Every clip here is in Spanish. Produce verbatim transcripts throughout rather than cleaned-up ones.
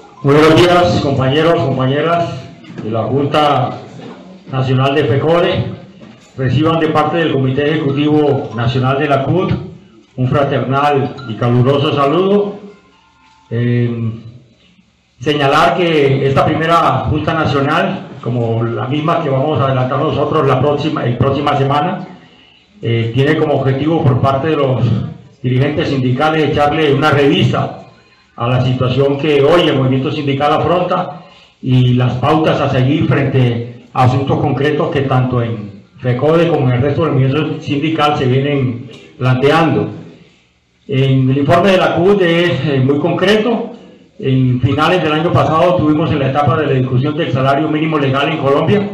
Buenos días, compañeros, compañeras de la Junta Nacional de FECODE. Reciban de parte del Comité Ejecutivo Nacional de la C U T un fraternal y caluroso saludo. Eh, señalar que esta primera Junta Nacional, como la misma que vamos a adelantar nosotros la próxima, la próxima semana, eh, tiene como objetivo por parte de los dirigentes sindicales echarle una revista a la situación que hoy el movimiento sindical afronta y las pautas a seguir frente a asuntos concretos que tanto en FECODE como en el resto del movimiento sindical se vienen planteando. En el informe de la C U T es eh, muy concreto. En finales del año pasado tuvimos en la etapa de la discusión del salario mínimo legal en Colombia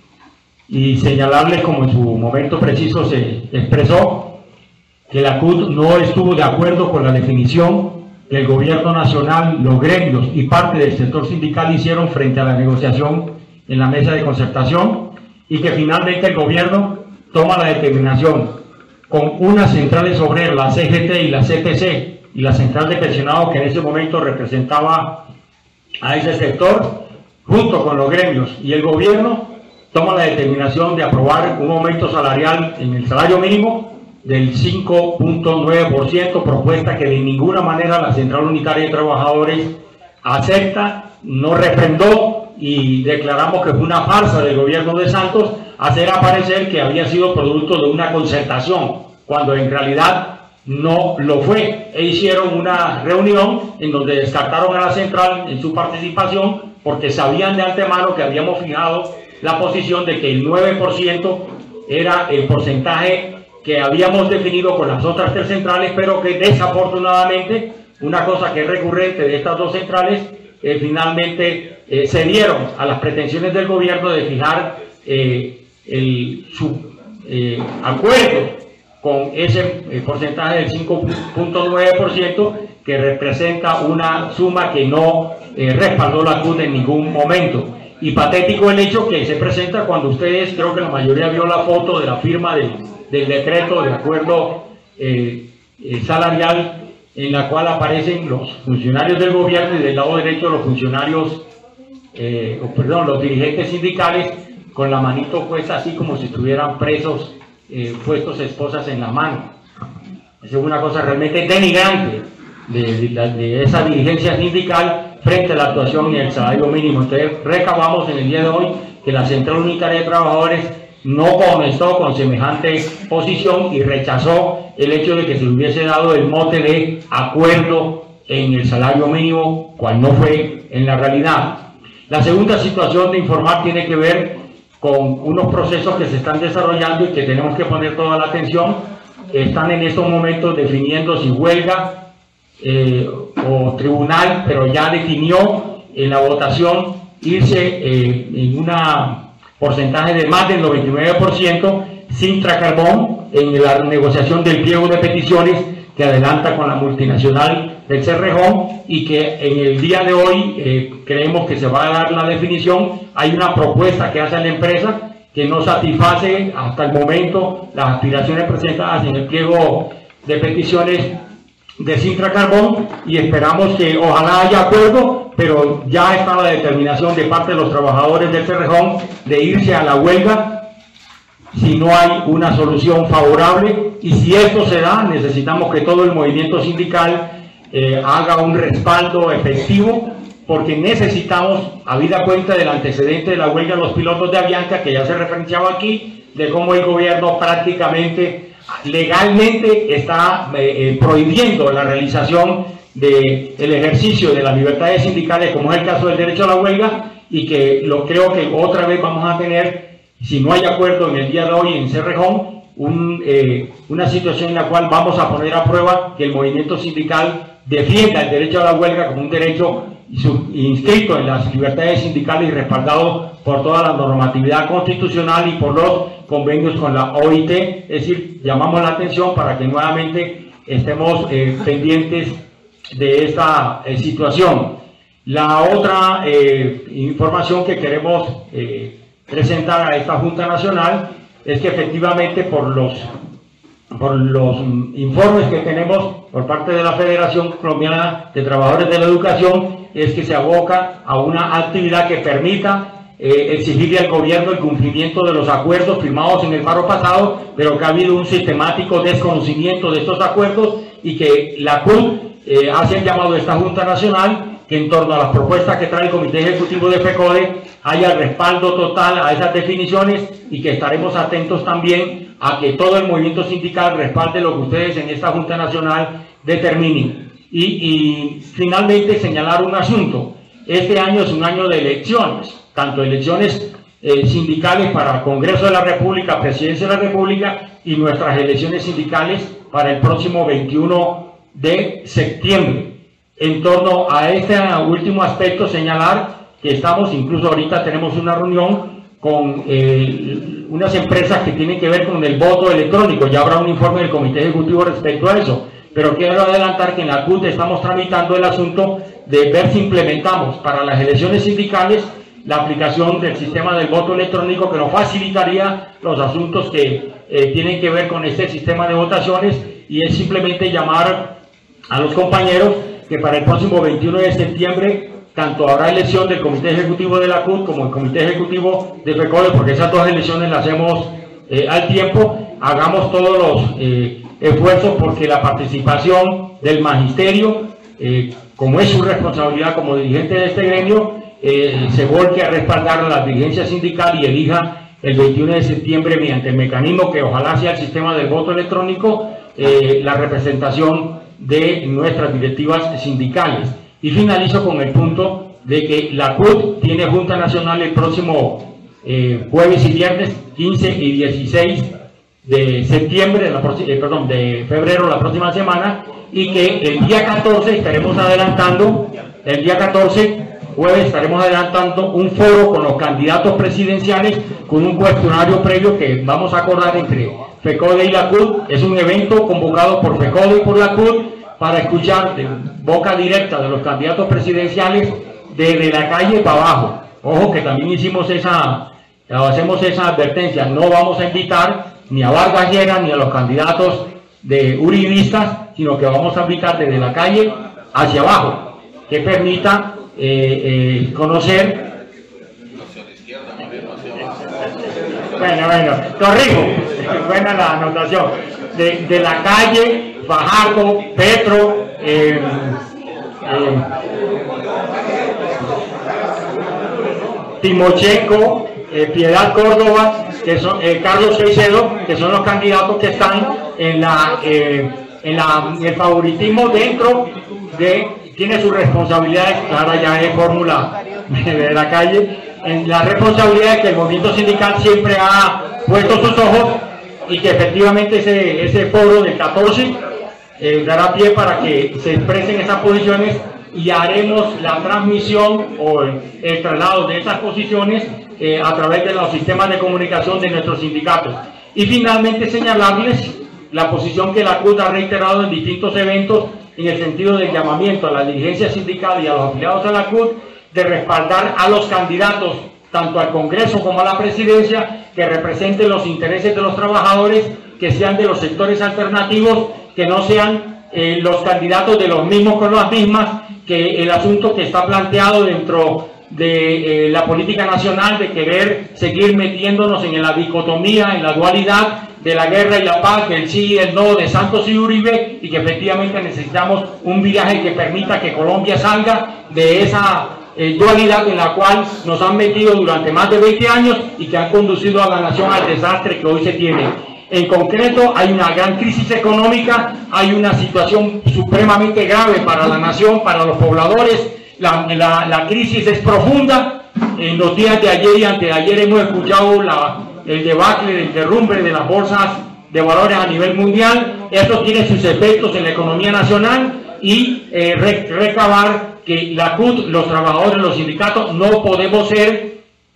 y señalarles, como en su momento preciso se expresó, que la C U T no estuvo de acuerdo con la definición que el gobierno nacional, los gremios y parte del sector sindical hicieron frente a la negociación en la mesa de concertación, y que finalmente el gobierno toma la determinación con unas centrales obreras, la C G T y la C P C, y la central de pensionados que en ese momento representaba a ese sector, junto con los gremios y el gobierno, toma la determinación de aprobar un aumento salarial en el salario mínimo del cinco punto nueve por ciento, propuesta que de ninguna manera la Central Unitaria de Trabajadores acepta, no refrendó, y declaramos que fue una farsa del gobierno de Santos hacer aparecer que había sido producto de una concertación, cuando en realidad no lo fue. E hicieron una reunión en donde descartaron a la central en su participación porque sabían de antemano que habíamos fijado la posición de que el nueve por ciento era el porcentaje que habíamos definido con las otras tres centrales, pero que desafortunadamente, una cosa que es recurrente de estas dos centrales, eh, finalmente eh, cedieron a las pretensiones del gobierno de fijar eh, el, su eh, acuerdo con ese eh, porcentaje del cinco punto nueve por ciento, que representa una suma que no eh, respaldó la C U T en ningún momento. Y patético el hecho que se presenta cuando ustedes, creo que la mayoría vio la foto de la firma del, del decreto de acuerdo eh, eh, salarial, en la cual aparecen los funcionarios del gobierno y del lado derecho los funcionarios, eh, o perdón, los dirigentes sindicales con la manito puesta así como si estuvieran presos, eh, puestos esposas en la mano. Esa es una cosa realmente denigrante de, de, de esa dirigencia sindical frente a la actuación y el salario mínimo. Entonces recabamos en el día de hoy que la Central Unitaria de Trabajadores no comenzó con semejante posición y rechazó el hecho de que se hubiese dado el mote de acuerdo en el salario mínimo, cual no fue en la realidad. La segunda situación de informar tiene que ver con unos procesos que se están desarrollando y que tenemos que poner toda la atención. Están en estos momentos definiendo si huelga eh, o tribunal, pero ya definió en la votación irse eh, en una porcentaje de más del noventa y nueve por ciento Sintra Carbón en la negociación del pliego de peticiones que adelanta con la multinacional del Cerrejón, y que en el día de hoy eh, creemos que se va a dar la definición. Hay una propuesta que hace la empresa que no satisface hasta el momento las aspiraciones presentadas en el pliego de peticiones de Sintra Carbón, y esperamos que ojalá haya acuerdo, pero ya está la determinación de parte de los trabajadores del Cerrejón de irse a la huelga si no hay una solución favorable. Y si esto se da, necesitamos que todo el movimiento sindical eh, haga un respaldo efectivo, porque necesitamos, habida cuenta del antecedente de la huelga de los pilotos de Avianca, que ya se referenciaba aquí, de cómo el gobierno prácticamente legalmente está eh, eh, prohibiendo la realización del ejercicio de las libertades sindicales, como es el caso del derecho a la huelga, y que lo creo que otra vez vamos a tener, si no hay acuerdo en el día de hoy en Cerrejón, un, eh, una situación en la cual vamos a poner a prueba que el movimiento sindical defienda el derecho a la huelga como un derecho inscrito en las libertades sindicales y respaldado por toda la normatividad constitucional y por los convenios con la O I T. Es decir, llamamos la atención para que nuevamente estemos eh, pendientes de esta eh, situación. La otra eh, información que queremos eh, presentar a esta Junta Nacional es que efectivamente por los, por los informes que tenemos por parte de la Federación Colombiana de Trabajadores de la Educación, es que se aboca a una actividad que permita eh, exigirle al gobierno el cumplimiento de los acuerdos firmados en el paro pasado, pero que ha habido un sistemático desconocimiento de estos acuerdos y que la C U T eh, hace el llamado de esta Junta Nacional que en torno a las propuestas que trae el Comité Ejecutivo de FECODE haya respaldo total a esas definiciones y que estaremos atentos también a que todo el movimiento sindical respalde lo que ustedes en esta Junta Nacional determinen. Y, y finalmente señalar un asunto. Este año es un año de elecciones, tanto elecciones eh, sindicales para el Congreso de la República, Presidencia de la República y nuestras elecciones sindicales para el próximo veintiuno de septiembre. En torno a este último aspecto, señalar que estamos, incluso ahorita tenemos una reunión con eh, unas empresas que tienen que ver con el voto electrónico. Ya habrá un informe del Comité Ejecutivo respecto a eso. Pero quiero adelantar que en la C U T estamos tramitando el asunto de ver si implementamos para las elecciones sindicales la aplicación del sistema del voto electrónico, que nos facilitaría los asuntos que eh, tienen que ver con este sistema de votaciones, y es simplemente llamar a los compañeros que para el próximo veintiuno de septiembre tanto habrá elección del Comité Ejecutivo de la C U T como el Comité Ejecutivo de FECODE, porque esas dos elecciones las hacemos eh, al tiempo. Hagamos todos los eh, esfuerzos porque la participación del magisterio, eh, como es su responsabilidad como dirigente de este gremio, eh, se volque a respaldar a la dirigencia sindical y elija el veintiuno de septiembre mediante el mecanismo que ojalá sea el sistema del voto electrónico, eh, la representación de nuestras directivas sindicales. Y finalizo con el punto de que la C U T tiene Junta Nacional el próximo eh, jueves y viernes quince y dieciséis de septiembre, de la, eh, perdón, de febrero, la próxima semana, y que el día catorce estaremos adelantando, el día catorce, jueves, estaremos adelantando un foro con los candidatos presidenciales con un cuestionario previo que vamos a acordar entre FECODE y la C U T. Es un evento convocado por FECODE y por la C U T para escuchar de boca directa de los candidatos presidenciales desde la calle para abajo. Ojo que también hicimos esa, hacemos esa advertencia, no vamos a invitar ni a Vargas Lleras ni a los candidatos de uribistas, sino que vamos a invitar desde la calle hacia abajo, que permita eh, eh, conocer. Bueno, bueno, corrijo, buena la anotación, de, de la calle Fajardo, Petro, eh, eh, Timochenko, eh, Piedad Córdoba, que son, eh, Carlos Caicedo, que son los candidatos que están en, la, eh, en, la, en el favoritismo dentro de, tiene sus responsabilidades, ahora ya es fórmula de la calle, en la responsabilidad de que el movimiento sindical siempre ha puesto sus ojos y que efectivamente ese, ese foro del catorce eh, dará pie para que se expresen esas posiciones y haremos la transmisión o el, el traslado de esas posiciones eh, a través de los sistemas de comunicación de nuestros sindicatos. Y finalmente señalarles la posición que la C U T ha reiterado en distintos eventos en el sentido del llamamiento a la dirigencia sindical y a los afiliados a la C U T de respaldar a los candidatos tanto al Congreso como a la Presidencia que representen los intereses de los trabajadores, que sean de los sectores alternativos, que no sean eh, los candidatos de los mismos con las mismas, que el asunto que está planteado dentro de eh, la política nacional de querer seguir metiéndonos en la dicotomía, en la dualidad de la guerra y la paz, del sí y el no, de Santos y Uribe, y que efectivamente necesitamos un viraje que permita que Colombia salga de esa eh, dualidad en la cual nos han metido durante más de veinte años y que han conducido a la nación al desastre que hoy se tiene. En concreto, hay una gran crisis económica, hay una situación supremamente grave para la nación, para los pobladores. La, la, la crisis es profunda. En los días de ayer y antes de ayer hemos escuchado la, el debacle, el derrumbe de las bolsas de valores a nivel mundial. Esto tiene sus efectos en la economía nacional y eh, re, recabar que la C U T, los trabajadores, los sindicatos, no podemos ser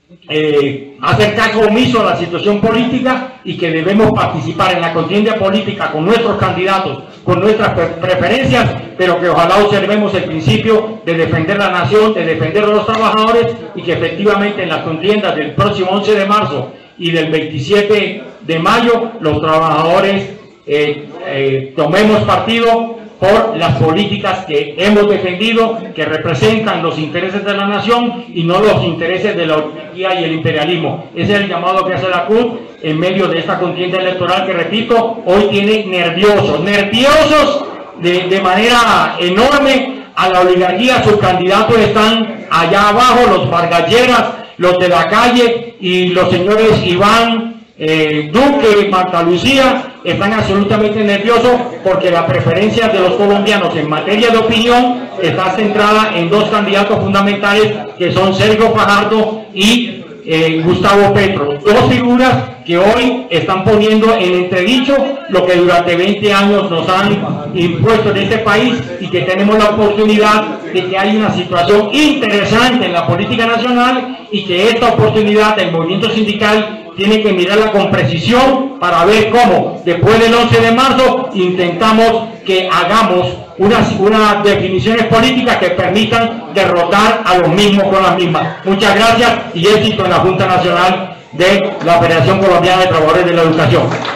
Eh, hacer caso omiso a la situación política y que debemos participar en la contienda política con nuestros candidatos, con nuestras pre preferencias, pero que ojalá observemos el principio de defender la nación, de defender a los trabajadores y que efectivamente en las contiendas del próximo once de marzo y del veintisiete de mayo los trabajadores eh, eh, tomemos partido por las políticas que hemos defendido, que representan los intereses de la nación y no los intereses de la oligarquía y el imperialismo. Ese es el llamado que hace la C U T en medio de esta contienda electoral que, repito, hoy tiene nerviosos, nerviosos de, de manera enorme a la oligarquía. Sus candidatos están allá abajo, los Vargalleras, los de la calle y los señores Iván eh, Duque, Marta Lucía, están absolutamente nerviosos porque la preferencia de los colombianos en materia de opinión está centrada en dos candidatos fundamentales que son Sergio Fajardo y eh, Gustavo Petro, dos figuras que hoy están poniendo en entredicho lo que durante veinte años nos han impuesto en este país, y que tenemos la oportunidad de que hay una situación interesante en la política nacional y que esta oportunidad del movimiento sindical tiene que mirarla con precisión para ver cómo después del once de marzo intentamos que hagamos unas, unas definiciones políticas que permitan derrotar a los mismos con las mismas. Muchas gracias y éxito en la Junta Nacional de la Federación Colombiana de Trabajadores de la Educación.